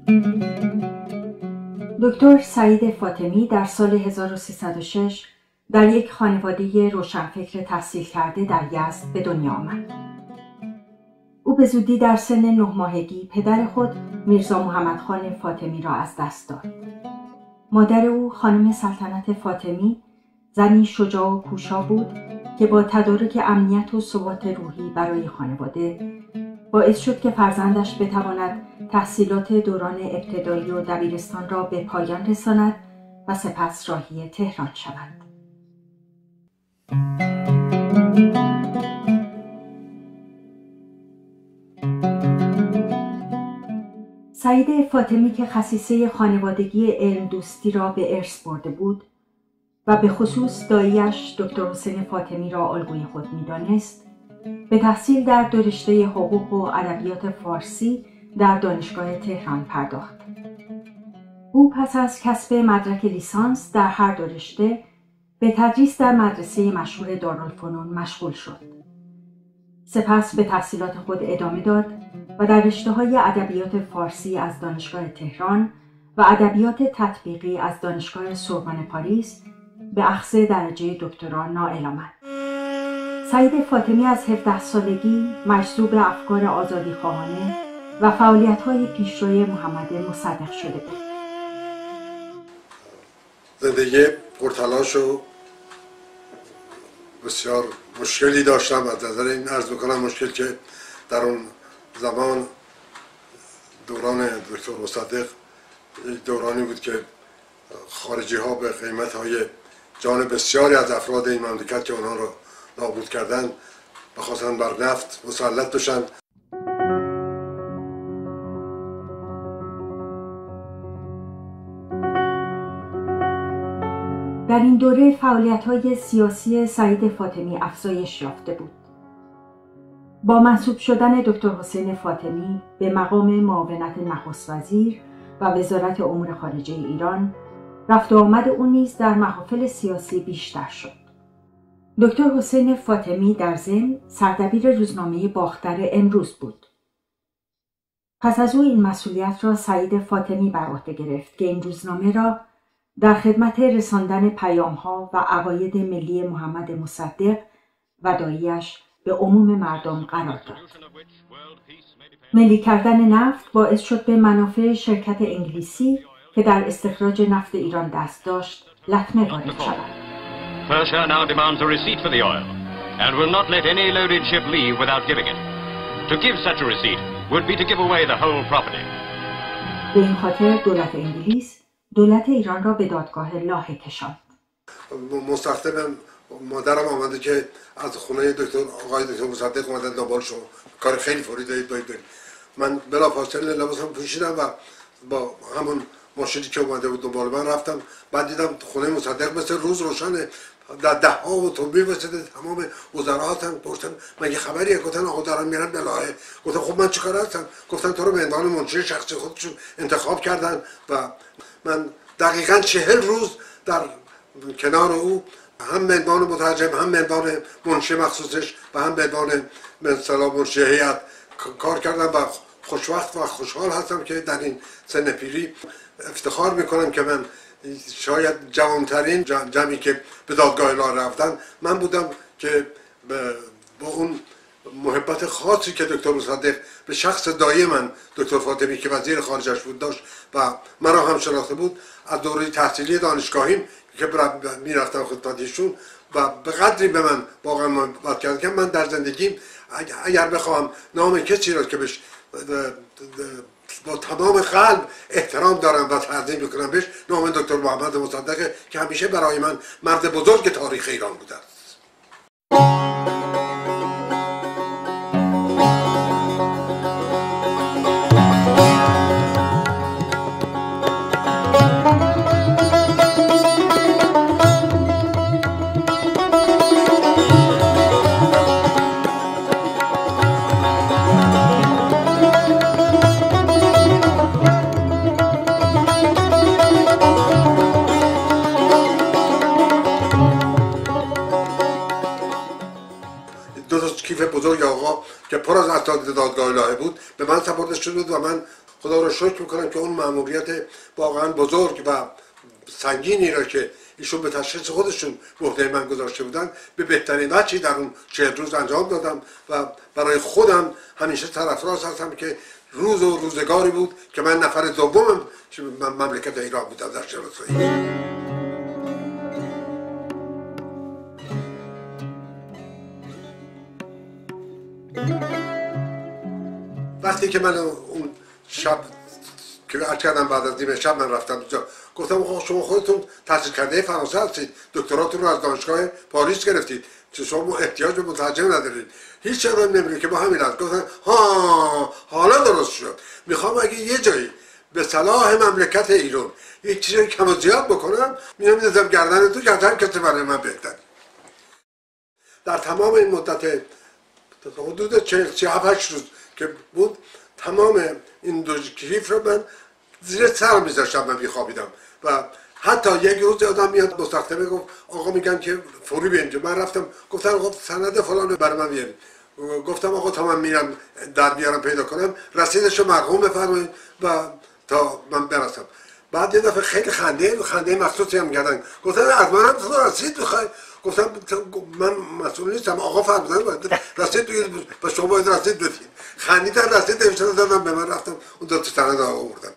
دکتر سعید فاطمی در سال 1306 در یک خانواده روشنفکر تحصیل کرده در یزد به دنیا آمد. او به زودی در سن 9 ماهگی پدر خود میرزا محمد خان فاطمی را از دست داد. مادر او خانم سلطنت فاطمی زنی شجاع و کوشا بود که با تدارک امنیت و ثبات روحی برای خانواده باعث شد که فرزندش بتواند تحصیلات دوران ابتدایی و دبیرستان را به پایان رساند و سپس راهی تهران شود. سعید فاطمی که خصیصه خانوادگی علم دوستی را به ارث برده بود و به خصوص دایی‌اش دکتر حسین فاطمی را الگوی خود می‌دانست، به تحصیل در دو رشته حقوق و ادبیات فارسی در دانشگاه تهران پرداخت. او پس از کسب مدرک لیسانس در هر دو رشته به تدریس در مدرسه مشهور دارالفنون مشغول شد. سپس به تحصیلات خود ادامه داد و در رشته‌های ادبیات فارسی از دانشگاه تهران و ادبیات تطبیقی از دانشگاه سوربن پاریس به اخذ درجه دکترا نائل آمد. سعید فاطمی از 17 سالگی مجذوب افکار آزادیخواهانه و فعالیت‌های پیشروی محمد مصدق شده بود. زندگی پرتلاش و بسیار مشکلی داشتم. از نظر این عرض میکنم مشکل که در اون زمان دوران دکتر مصدق دورانی بود که خارجی ها به قیمت های جان بسیاری از افراد این مملکت که آنها را نابود کردند بخواستن بر نفت مسلط بشن. در این دوره فعالیت‌های سیاسی سعید فاطمی افزایش یافته بود. با منصوب شدن دکتر حسین فاطمی به مقام معاونت نخست وزیر و وزارت امور خارجه ایران، رفت و آمد او نیز در محافل سیاسی بیشتر شد. دکتر حسین فاطمی در ضمن سردبیر روزنامه باختر امروز بود. پس از او این مسئولیت را سعید فاطمی بر عهده گرفت که این روزنامه را در خدمت رساندن پیام‌ها و عقاید ملی محمد مصدق و دایی‌اش به عموم مردم قرار داد. ملی کردن نفت باعث شد به منافع شرکت انگلیسی که در استخراج نفت ایران دست داشت لطمه وارد شود. Persia now demands a receipt for the oil and will not let any loaded ship leave without giving it. To give such a receipt would be to give away the whole property. به این خاطر دولت انگلیس دولت ایران را به دادگاه لاهه کشاند. مستخدم مادرم آمده که از خونه آقای دکتر مصدق اومدن دنبالشو، کار خیلی فوری دارید باید برید. من بلافاصله لباسم پوشیدم و با همون ماشینی که اومده بود دنبال من رفتم. بعد دیدم خونه مصدق مثل روز روشنه، در ده‌ها اتومبیل واسطه تمام وزرا هستن. گفتم مگه خبریه؟ گفتن آقا دارن میرن به لاهه. گفتم خب من چیکار هستم؟ گفتن تو رو به عنوان منشی شخصی خودشون انتخاب کردن و من دقیقاً 40 روز در کنار او هم به عنوان مترجم، هم به عنوان منشی مخصوصش و هم به عنوان به اصطلاح منشی هیئت کار کردم و خوشوقت و خوشحال هستم که در این سن پیری افتخار میکنم که من شاید جوانترین جمعی که به دادگاه لاهه رفتن من بودم که با اون محبت خاصی که دکتر مصدق به شخص دایی من دکتر فاطمی که وزیر خارجش بود داشت و مرا هم شناخته بود، از دوره تحصیلی دانشگاهیم که میرفتم خدمت ایشون و به قدری به من واقعا محبت کرد که من در زندگیم اگر بخوام نام کسی را که بهش با تمام قلب احترام دارم و تعظیم میکنم بهش، نام دکتر محمد مصدق که همیشه برای من مرد بزرگ تاریخ ایران بوده است. کیف بزرگ آقا که پر از اسناد دادگاه لاهه بود به من سپرده شده بود و من خدا را شکر میکنم که اون مأموریت واقعا بزرگ و سنگینی را که ایشون به تشخیص خودشون به عهده من گذاشته بودن به بهترین وجهی در اون 40 روز انجام دادم و برای خودم همیشه طرفدار هستم که روز و روزگاری بود که من نفر دوم مملکت ایران بودم در شناسایی. وقتی که من اون شب که عرض کردم بعد از نیمه شب من رفتم اونجا، گفتم شما خودتون تحصیل کرده فرانسه هستید، دکتراتون رو از دانشگاه پاریس گرفتید، شما احتیاج به مترجم ندارید، هیچ چیزی نمی‌بینید که با همین است. گفتن حالا درست شد، میخوام اگه یه جایی به صلاح مملکت ایران یک چیزی کم و زیاد بکنم میذارم گردن تو که هر کسی برای من بهتره. در تمام این مدت حدود 47 روز که بود تمام این دو کیف رو من زیر سر میذاشتم، من میخوابیدم و حتی یک روز آدم میاد مستخدمه گفت آقا میگن که فوری بیاین. من رفتم گفتن آقا سند فلان برای من بیارید. گفتم آقا تا من میرم در بیارم پیدا کنم رسیدشو مرقوم بفرمایید و تا من برسم. بعد یه دفعه خیلی خنده مخصوصی هم کردن، گفتن از منم تو رسید میخوای؟ گفتم من مسئول نیستم، آقا فرمودن باید رسید بگید و شما باید رسید بدید. خندیدن رسید نوشتن دادم به من، رفتم اون دو تا سند آوردم.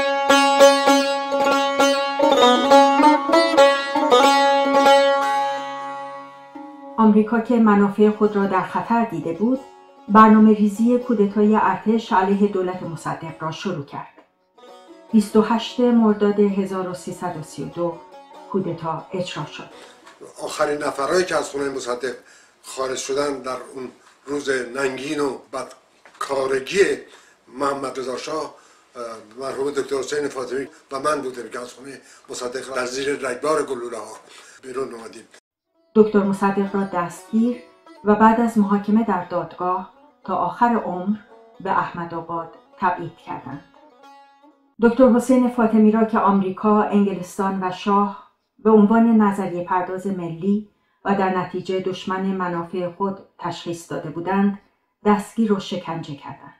آمریکا که منافع خود را در خطر دیده بود، برنامه ریزی کودتای ارتش علیه دولت مصدق را شروع کرد. 28 مرداد 1332 کودتا اجرا شد. آخرین نفرهایی که از خونه مصدق خارج شدن در اون روز ننگین و بدکارگی محمد رضا شاه، مرحوم دکتر حسین فاطمی و من بودیم که از خونه مصدق در زیر رگبار گلوله ها بیرون اومدیم. دکتر مصدق را دستگیر و بعد از محاکمه در دادگاه تا آخر عمر به احمدآباد تبعید کردند. دکتر حسین فاطمی را که آمریکا، انگلستان و شاه به عنوان نظریه پرداز ملی و در نتیجه دشمن منافع خود تشخیص داده بودند، دستگیر و شکنجه کردند.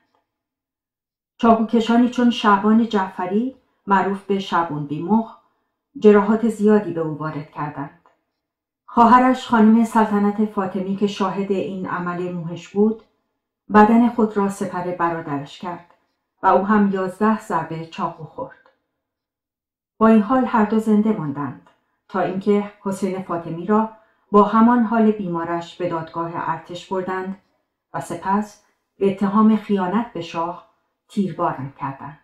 چاقوکشانی چون شعبان جعفری، معروف به شعبون بیمخ، جراحات زیادی به او وارد کردند. خواهرش خانم سلطنت فاطمی که شاهد این عمل موهش بود، بدن خود را سپر برادرش کرد و او هم 11 ضربه چاقو خورد. با این حال هر دو زنده ماندند تا اینکه حسین فاطمی را با همان حال بیمارش به دادگاه ارتش بردند و سپس به اتهام خیانت به شاه تیربارم کردند.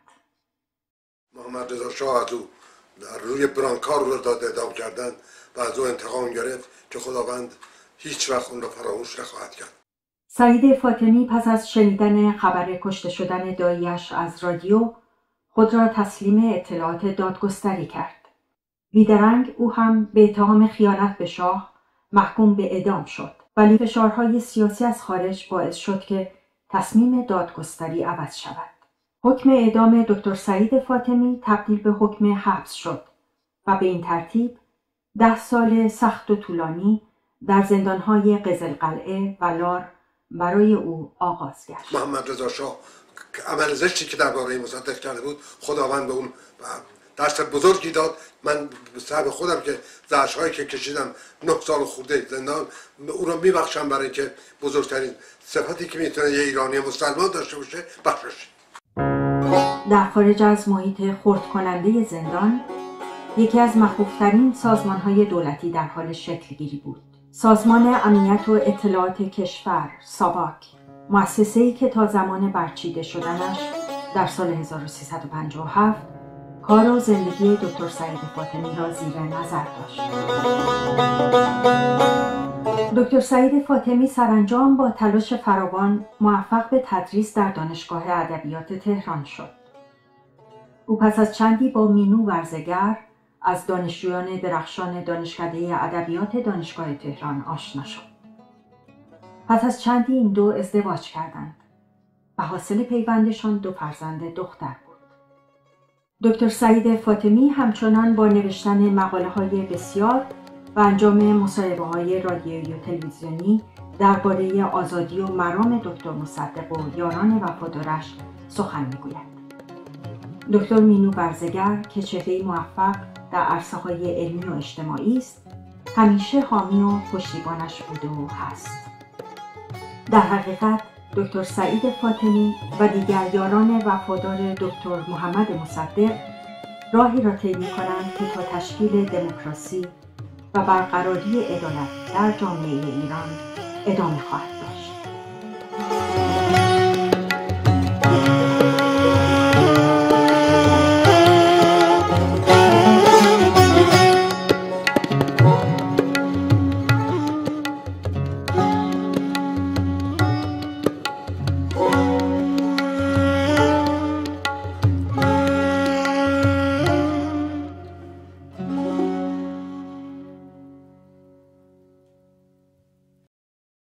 محمد رضا شاه از او در روی برانکار رو داد اعدام کردند و از او انتقام گرفت که خداوند هیچ وقت اون را فراموش نخواهد کرد. سعید فاطمی پس از شنیدن خبر کشته شدن دایی‌اش از رادیو خود را تسلیم اطلاعات دادگستری کرد. بیدرنگ او هم به اتهام خیانت به شاه محکوم به اعدام شد، ولی فشارهای سیاسی از خارج باعث شد که تصمیم دادگستری عوض شود. حکم اعدام دکتر سعید فاطمی تبدیل به حکم حبس شد و به این ترتیب 10 سال سخت و طولانی در زندانهای قزلقلعه و لار برای او آغاز گشت. محمد رضا شاه عمل زشتی که درباره مصدق کرده بود، خداوند به اون درس بزرگی داد. من به صاحب خودم که زجرهایی که کشیدم 9 سال خورده زندان، او را میبخشم برای که بزرگترین صفتی که میتونه یه ایرانی مسلمان داشته باشه بخشش. در خارج از محیط خرد کننده زندان، یکی از مخوفترین سازمان‌های دولتی در حال شکل گیری بود. سازمان امنیت و اطلاعات کشور، ساواک، مؤسسه‌ای که تا زمان برچیده شدنش در سال 1357 کار و زندگی دکتر سعید فاطمی را زیر نظر داشت. دکتر سعید فاطمی سرانجام با تلاش فراوان موفق به تدریس در دانشگاه ادبیات تهران شد. او پس از چندی با مینو ورزگر از دانشجویان درخشان دانشکده ادبیات دانشگاه تهران آشنا شد. پس از چندی این دو ازدواج کردند و حاصل پیوندشان 2 فرزند دختر بود. دکتر سعید فاطمی همچنان با نوشتن مقاله‌های بسیار و انجام مصاحبه‌های رادیویی و تلویزیونی درباره آزادی و مرام دکتر مصدق و یاران وفادارش سخن می‌گوید. دکتر مینو برزگر که چهره موفق در عرصه‌های علمی و اجتماعی است، همیشه حامی و پشتیبانش بوده و هست. در حقیقت دکتر سعید فاطمی و دیگر یاران وفادار دکتر محمد مصدق راهی را طی می‌کنند که تا تشکیل دموکراسی و برقراری عدالت در جامعه ایران ادامه خواهد داشت.